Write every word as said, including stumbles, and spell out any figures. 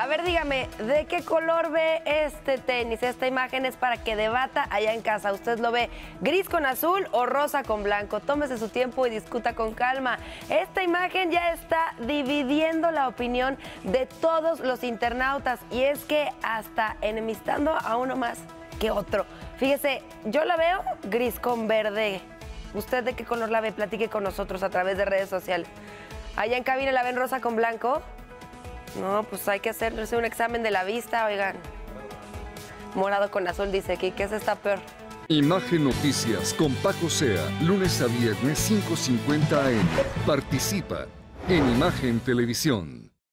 A ver, dígame, ¿de qué color ve este tenis? Esta imagen es para que debata allá en casa. ¿Usted lo ve gris con azul o rosa con blanco? Tómese su tiempo y discuta con calma. Esta imagen ya está dividiendo la opinión de todos los internautas y es que hasta enemistando a uno más que otro. Fíjese, yo la veo gris con verde. ¿Usted de qué color la ve? Platique con nosotros a través de redes sociales. Allá en cabina la ven rosa con blanco. No, pues hay que hacerse un examen de la vista, oigan. Morado con azul, dice aquí, ¿qué es esta peor? Imagen Noticias con Paco Sea, lunes a viernes cinco cincuenta a eme. Participa en Imagen Televisión.